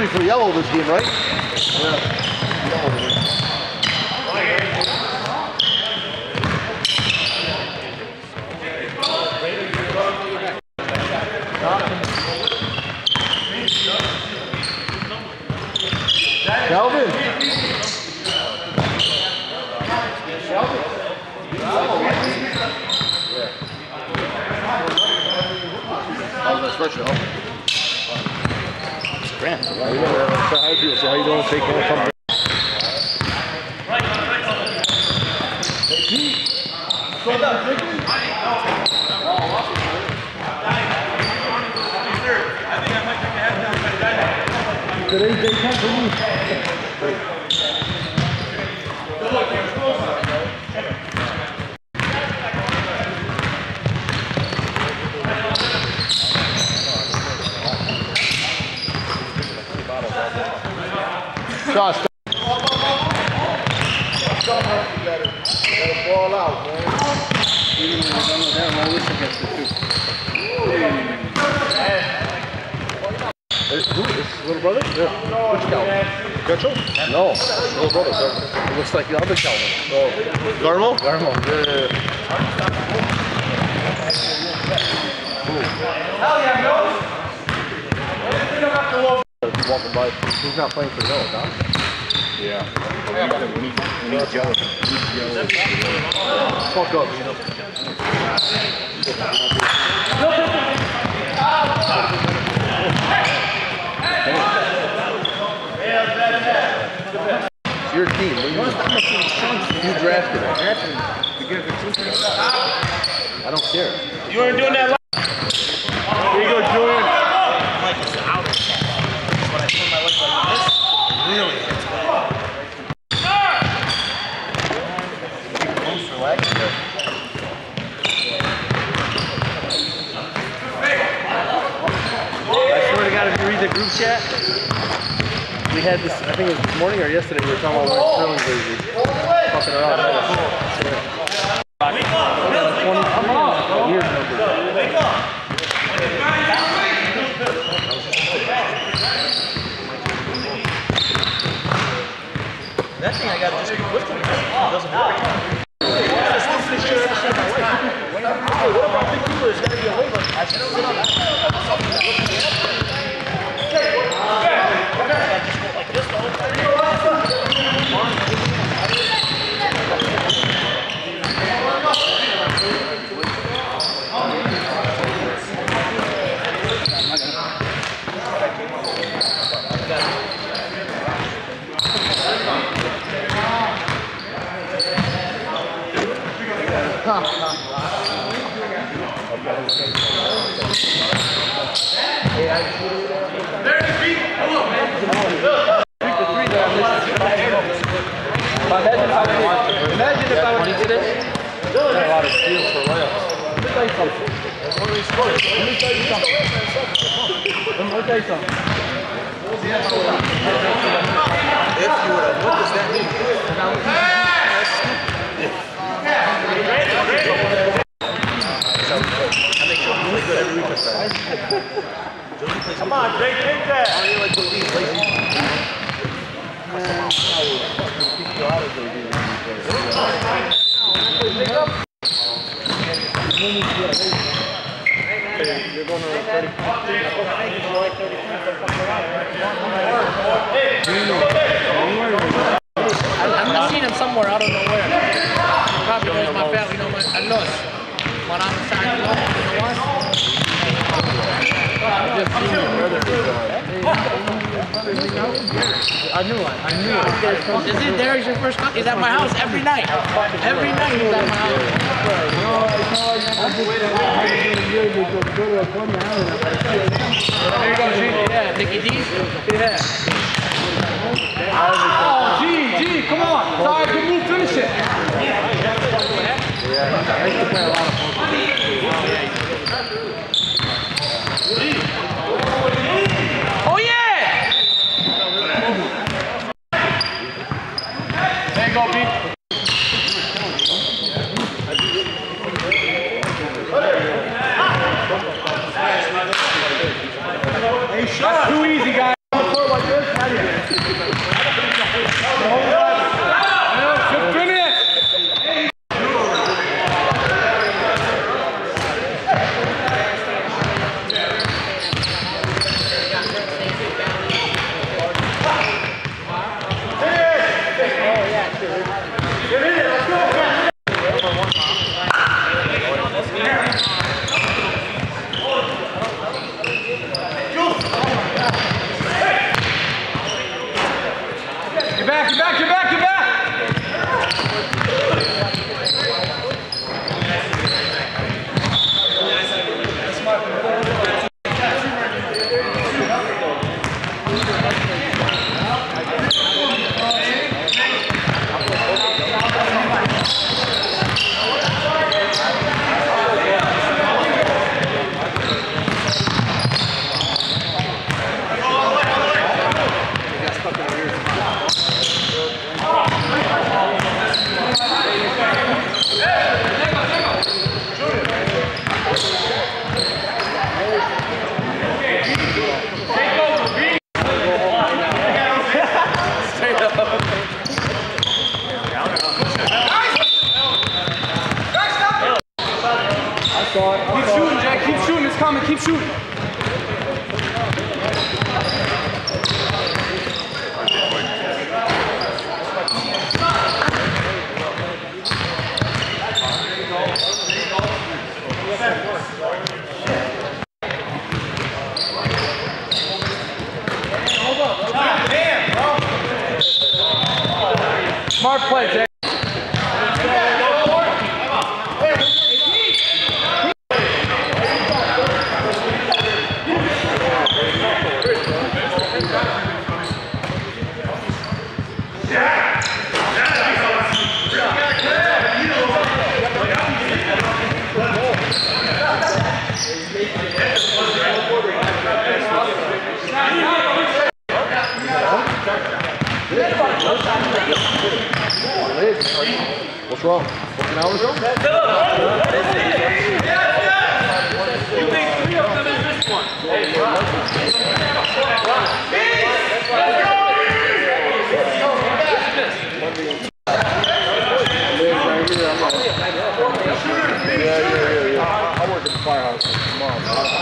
be for yellow this game, right? Yeah. Calvin. Special. It's grand. How you doing? So how you doing? Take care. Come. Hey, Pete. Go down, Vicky. I think I might take a head down. Today's day 10 for me. Josh, ball out, man. Who is this? Little brother? Yeah. Which Calvin? Gutcho? No. Little brother. It looks like the other Calvin. Oh. Garmo? Garmo. Yeah. Hell yeah, bro. Walking by. He's not playing for no, huh? Yeah. We need Joe. Fuck up, you know. It's your team. You drafted it. I don't care. You weren't doing that. Here you go, Julian. Like it's out. When I put my leg like this, really hits me. Close for leg. I swear to God, if you read the group chat, we had this, I think it was this morning or yesterday, we were talking about wearing Sterling jerseys. Fucking around. Wake up! Weird number. Wake up! That thing I gotta just keep lifting. It doesn't work. Whatever I think you it's gotta be a waiver. I should sit on that. Like this the whole time. Imagine if I was to this. A lot of steals for layups. Let me tell you something. Let me tell you something. If you would have, what does that mean? Come on, Jake, take that. How do you like to leave lazy? You're going to 30. I'm not seeing him somewhere, I don't know where. Probably knows my family, know my loss. But I'm trying to know what? I knew it. Is it Derek's your first cut? He's at my house every night. Every night he's at my house. There you go, G. Yeah, Nicky D's. Yeah. Oh, G, come on. Sorry, good move, finish it. Yeah, I used to play a lot of football. Oh yeah! There you go, B. Hey, shot. Too easy, guys. What's wrong? 14 hours? You think 3 of them is this one? I work at the firehouse tomorrow.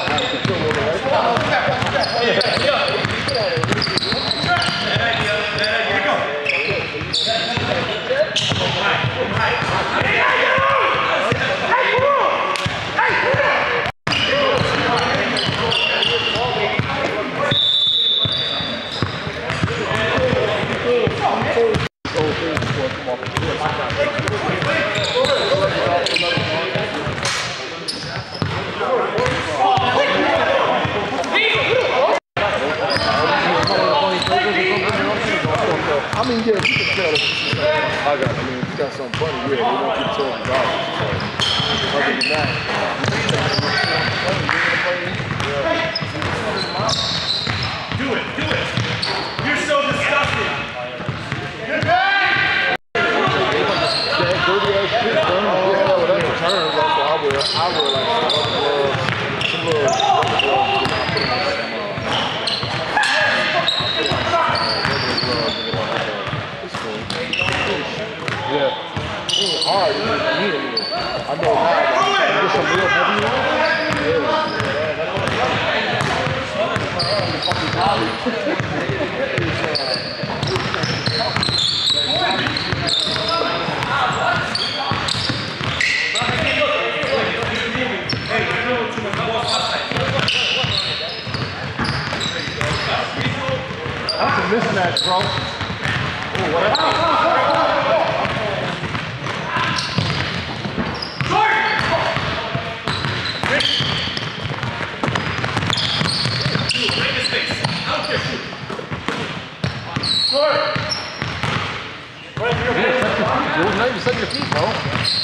I mean, yeah, you can tell. It's got something funny. Yeah, they don't keep telling the other than that, Do it. You're so disgusting. Get back! that dirty ass shit, bro. Yeah, well, that's a term. That's what I wear. I wear like some little yeah, it's hard. It's I know now. Get some real heavy ones. That's a mismatch, bro. Oh, whatever. Not even setting your feet, bro.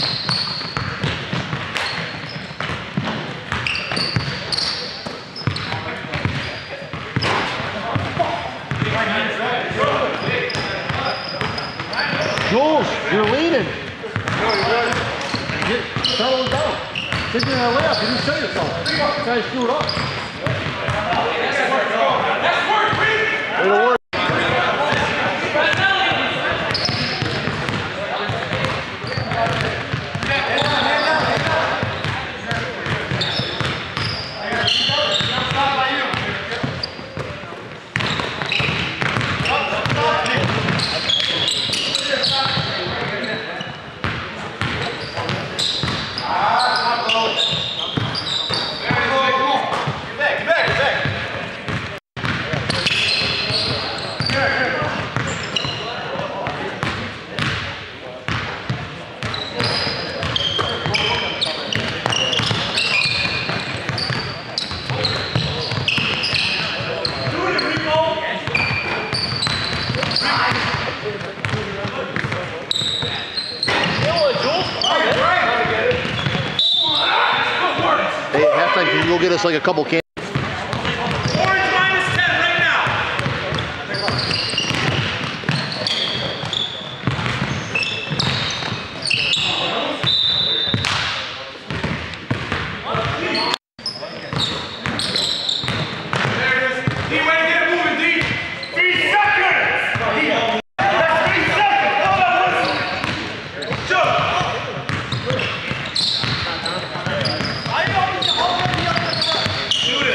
Jules, you're leaning. Settle it down. Take it in a layup. You didn't show yourself. You guys screw it up. It'll work. Can you go get us like a couple cans? Orange minus 10 right now. There it is. D, way to get it moving, D. 3 seconds. That's 3 seconds. Hold on, listen. Shoot. I know he's already up the front. Shoot it.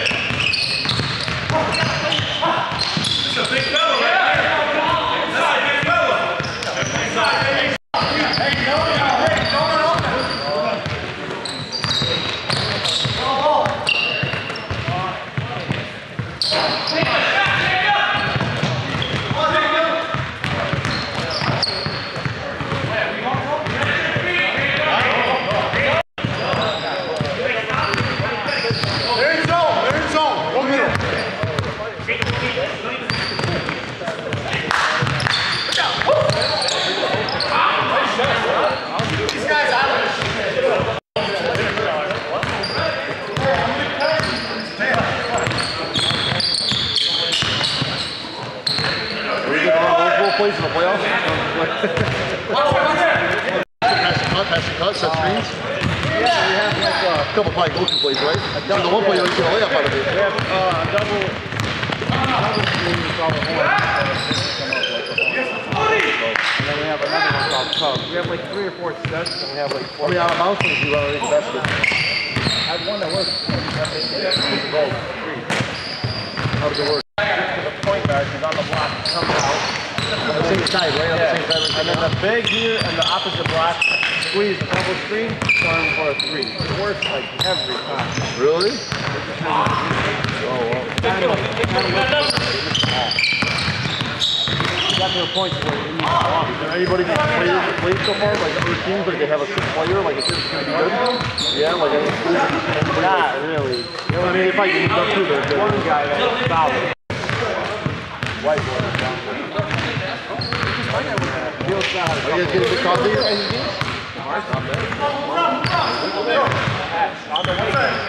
cut, set screens? Yeah, we have like a couple probably go-to plays, right? So the one play you always get a layup out of it. We have double screen called a horn. And then we have another one called Cub. We have like 3 or 4 sets, and we have like 4. How many out of bounds things do you run in basket? I have one that works. How does it work? To the point guard, he's on the block, comes out. On the same side, right? On the same side. And then the big here and the opposite block, squeeze the double screen, turn for a 3. It works like every time. Really? Got to a point where you need to walk. Is there anybody that played so far, like other teams, like they have a good player, like it's going to be good? Yeah, like not really. You know what I mean? If I can up too, there's one guy that's solid. White boy. Are you guys getting a big coffee here? On the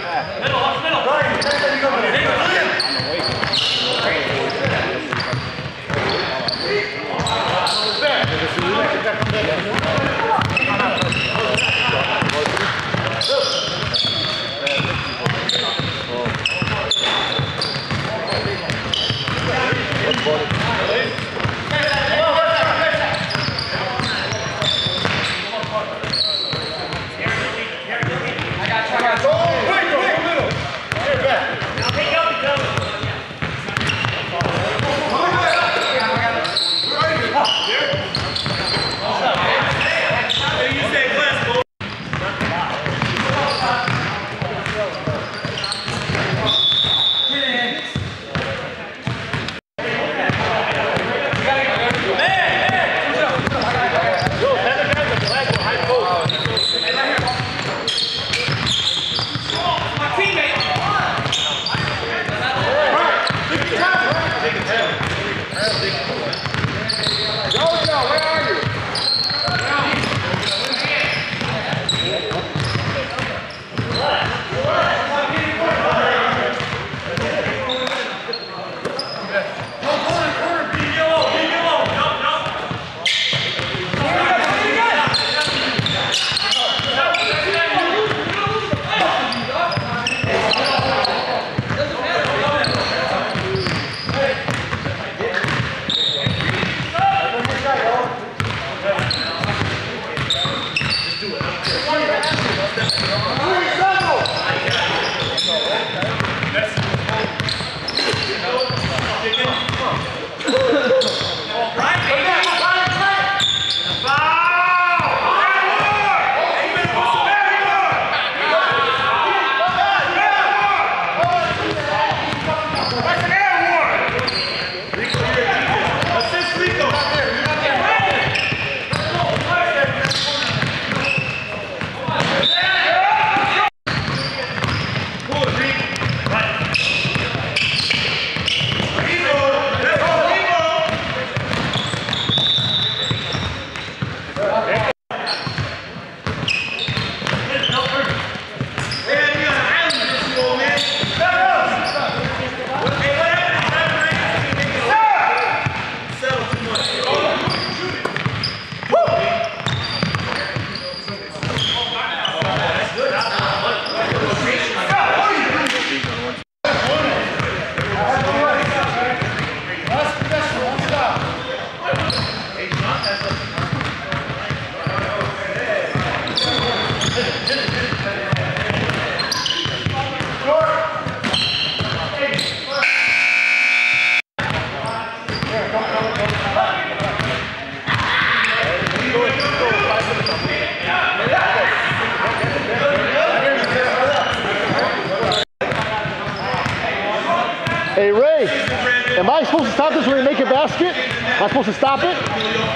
Hey Ray, am I supposed to stop this when they make a basket? Am I supposed to stop it?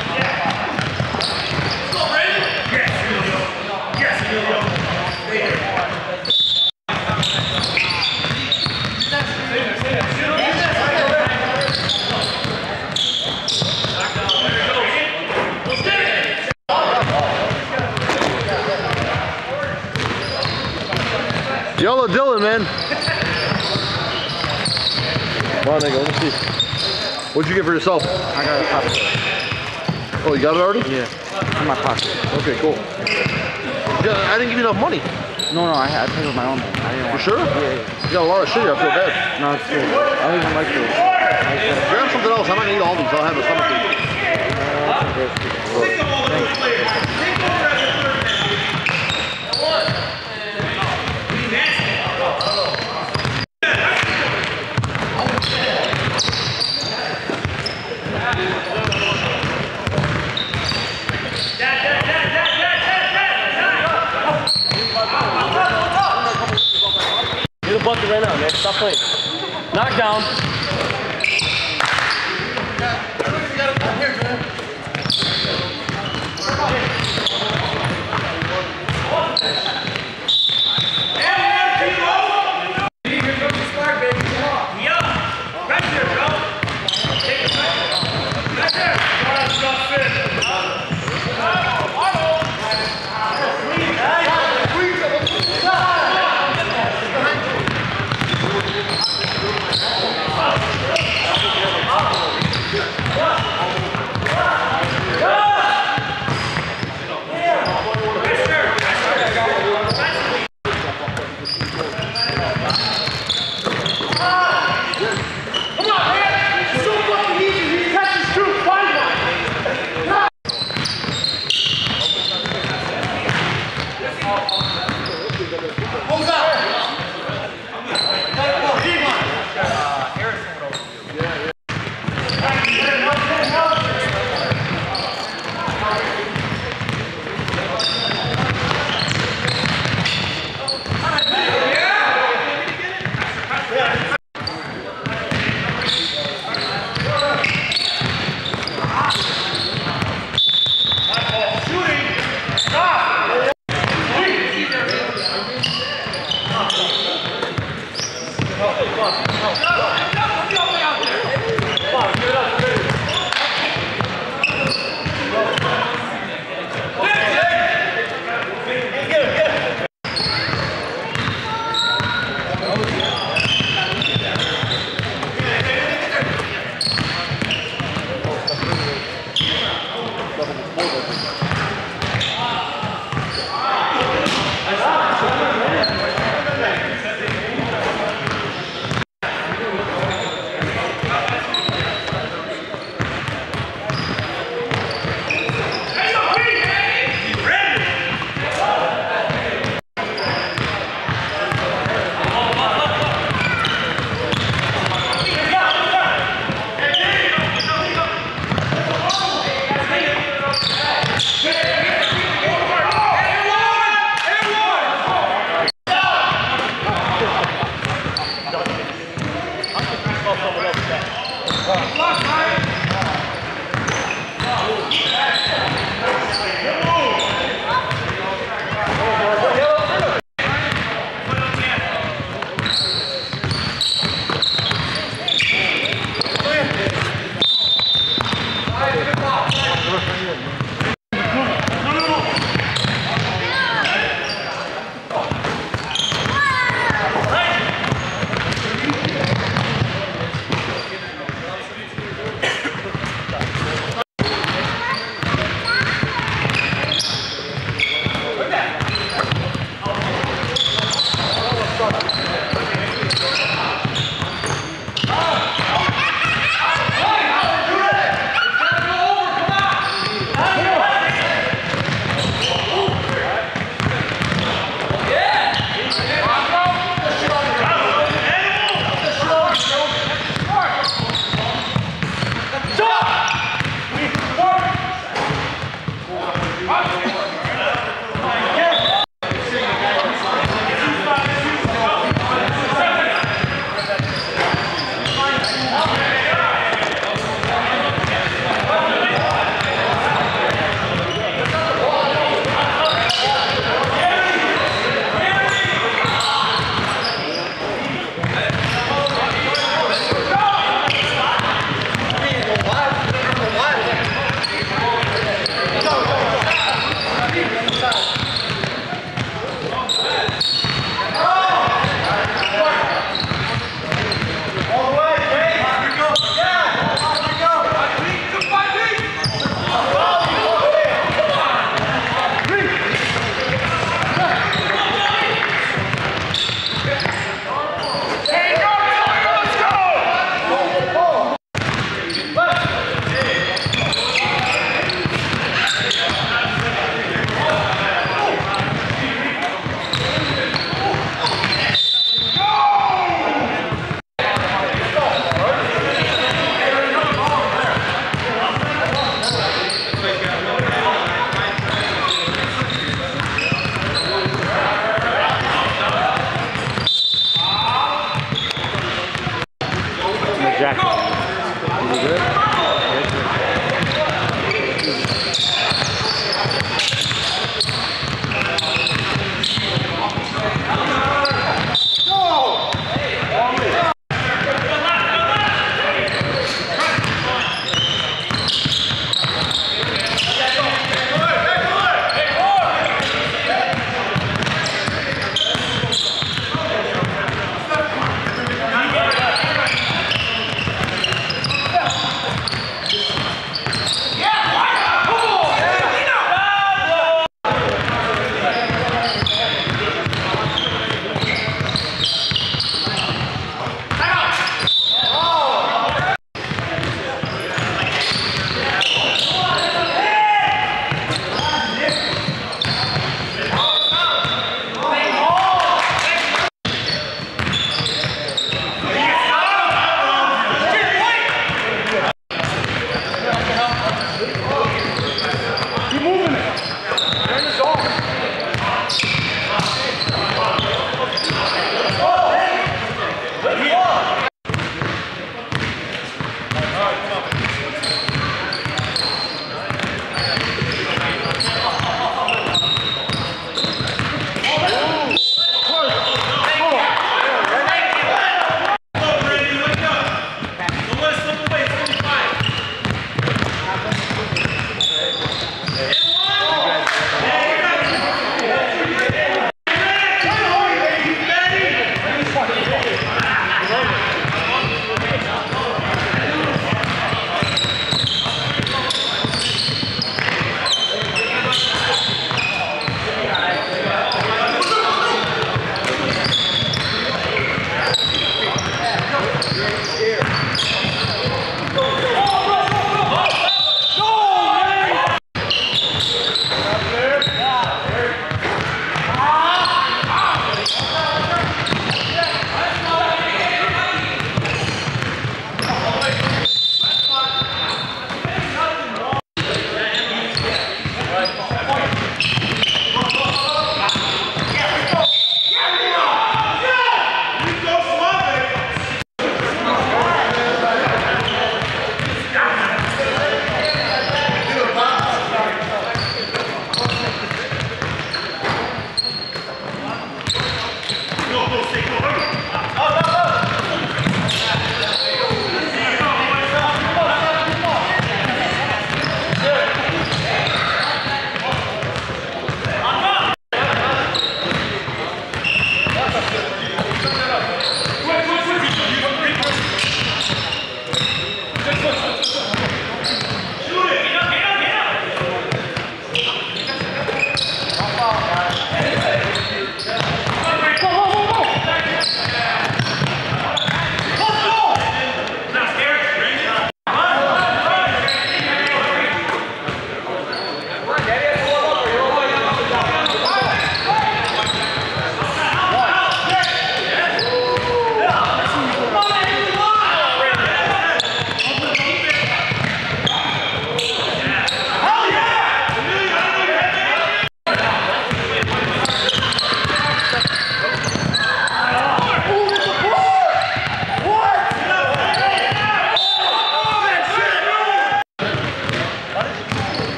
Yellow Dylan, man. Come on, nigga, let me see. What'd you get for yourself? I got a popsicle. Oh, you got it already? Yeah, in my pocket. Okay, cool. Yeah, I didn't give you enough money. No, I paid with my own money. I didn't You sure? Yeah. You got a lot of shit. I feel bad. No, it's good. I don't even like those. Grab something else. I might eat all these. I'll have a stomach ache. Get a bucket right now, man. Stop playing. Knock down.